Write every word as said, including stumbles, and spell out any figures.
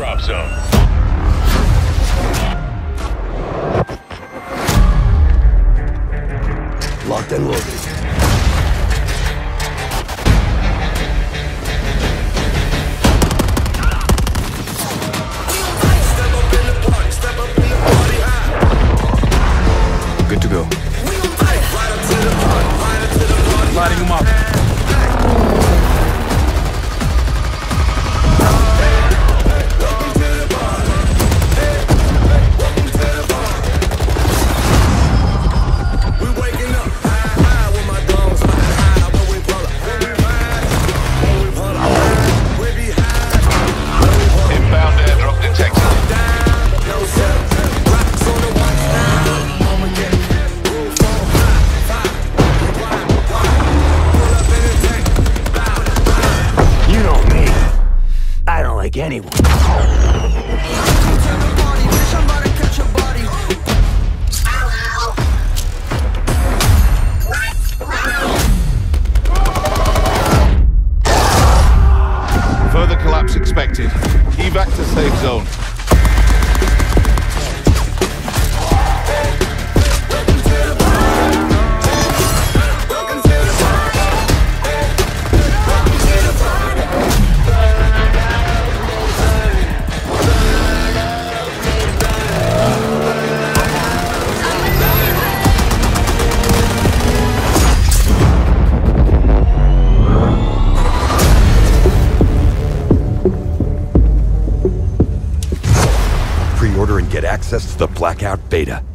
drop zone. Locked and loaded. Good to go. Lighting him up. Inbound airdrop detected. You know me. I don't like anyone. Further collapse expected. Evac to safe zone. Pre-order and get access to the Blackout beta.